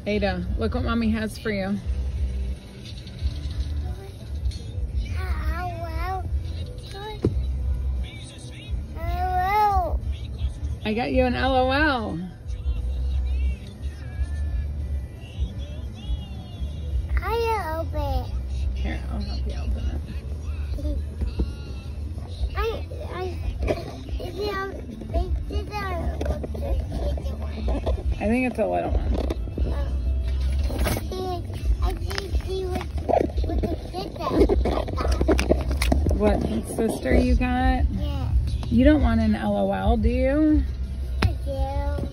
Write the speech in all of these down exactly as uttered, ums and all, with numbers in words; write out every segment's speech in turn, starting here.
Ada, look what Mommy has for you. I got you an L O L. I open it. Here, I'll help you open it. I, I, is it a big scissor or a one? I think it's a little one. Oh. I didn't see what, what the scissor I got. What sister you got? Yeah. You don't want an L O L, do you? I do.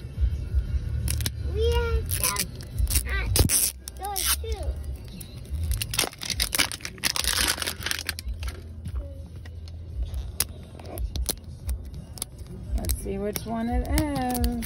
We have some, uh, those too. Let's see which one it is.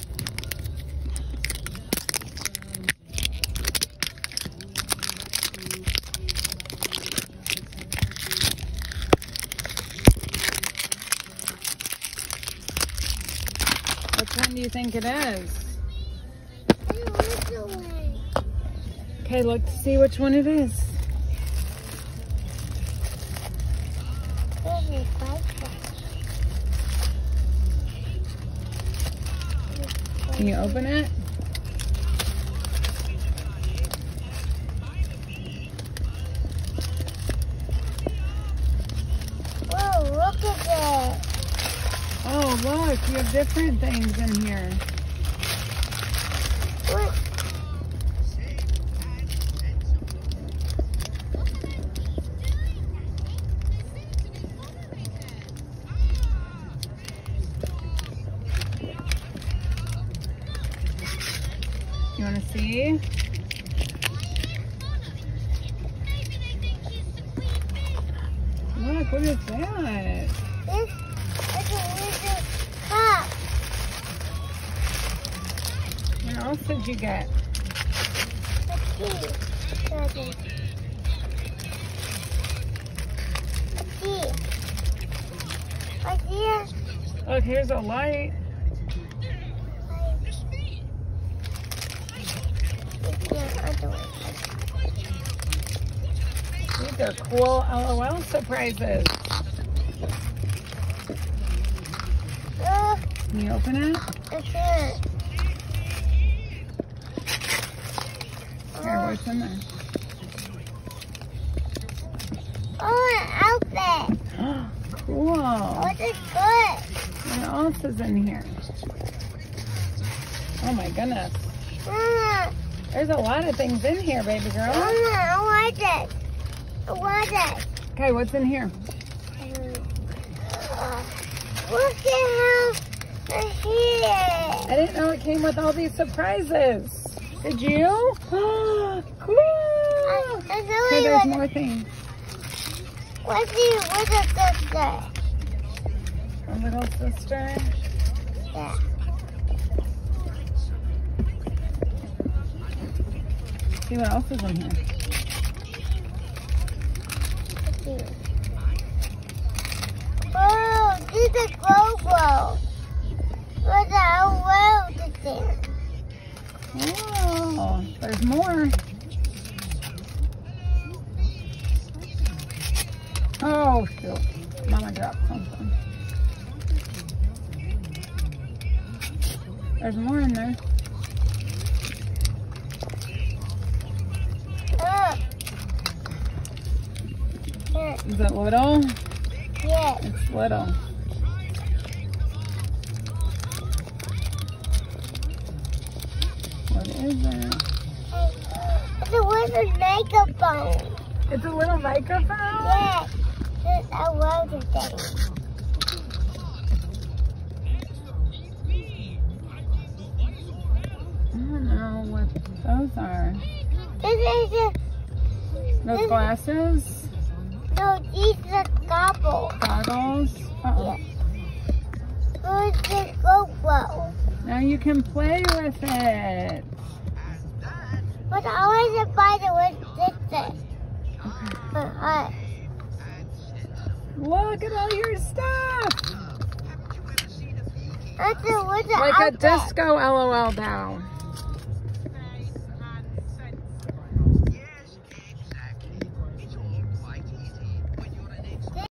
Which one do you think it is? I don't want the one. Okay, look to see which one it is. This is my Can you open it? Whoa, look at that. Oh, look, you have different things in here. What? You want to see? Look, what is that? This is a little cup. What else did you get? Let's see. Let's see. Let's see. Look, here's a light. These are cool L O L surprises. Uh, Can you open it? it's here. Here, what's in there? Oh, an outfit. Cool. What is good? What else is in here? Oh my goodness. Mama, There's a lot of things in here, baby girl. Mama, I want it. I want it. Okay, what's in here? Uh, look at how I see it. I didn't know it came with all these surprises. Did you? Cool. I, I know Okay, it there's was- more things. What's the, what's the sister? A little sister. Yeah. See what else is in here. Let's see. Oh, this is a GoPro. What's our world is there? Oh, there's more. Oh, shoot. Mama dropped something. There's more in there. Uh, here. Is it little? Yeah. It's little. What is it? It's a little microphone. It's a little microphone? Yeah. It's a world thing. I don't know what those are. This is a, Those This- glasses? no, these are goggles. Goggles? Uh-oh. Where's the GoPro? Now you can play with it. But I want to buy the with this. For us. Look at all your stuff. That's a, what's the Like a outfit? disco L O L doll.